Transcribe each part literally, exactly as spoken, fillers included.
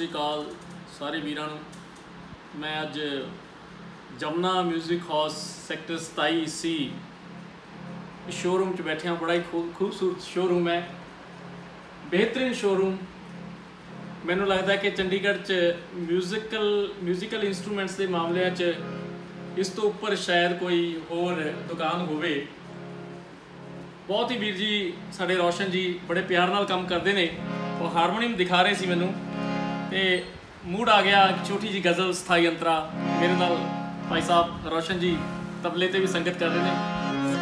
श्री अकाल सारे वीरां नूं। मैं अज जमुना म्यूजिक हाउस सैक्टर सताई सी शोरूम च बैठे हाँ। बड़ा ही खूब खूबसूरत शोरूम है, बेहतरीन शोरूम। मैनू लगता है कि चंडीगढ़ च म्यूजिकल म्यूजिकल इंस्ट्रूमेंट्स के मामले च इस तो उपर शायद कोई होर दुकान होवे। बहुत ही वीर जी साढ़े रोशन जी बड़े प्यार नाल काम करते हैं। वो हारमोनीयम दिखा रहे सी मैनू ते मूड आ गया। एक छोटी जी गज़ल स्थाई अंतरा मेरे नाल भाई साहब रोशन जी तबले ते भी संगत कर रहे हैं।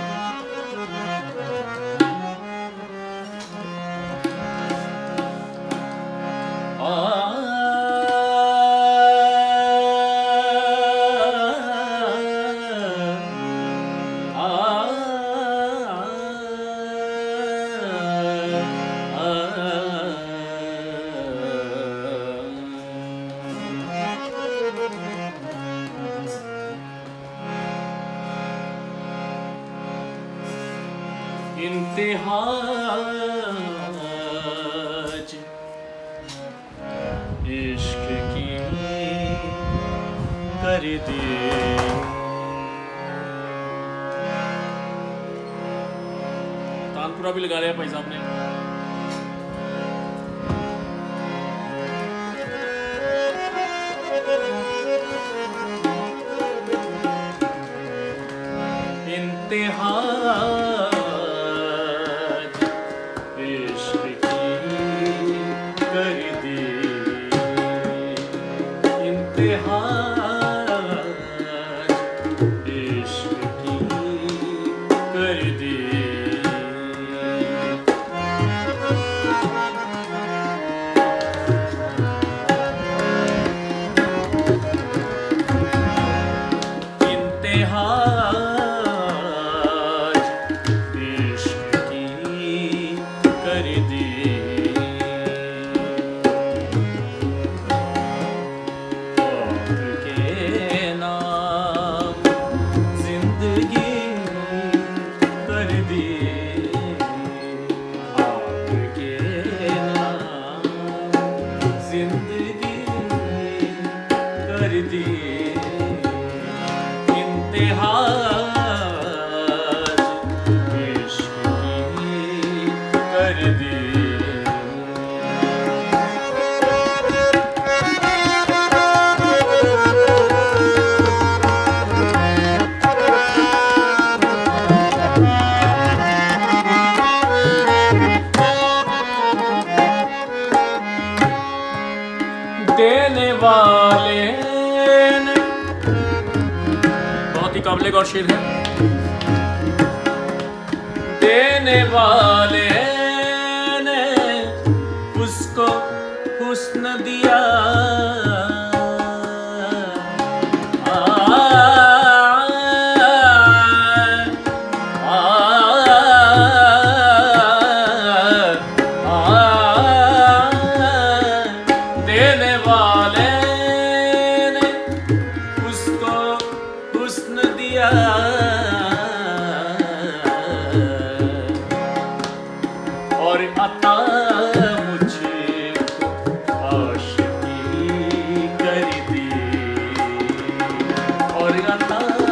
इंतहाज इश्क की कर दे, तानपुरा भी लगा लिया भाई साहब ने। इंतहाज देने वाले ने, बहुत ही काबिल गौर शेर है। देने वाले ने उसको हुस्न दिया, और अता मुझको आशिकी कर दी, और अता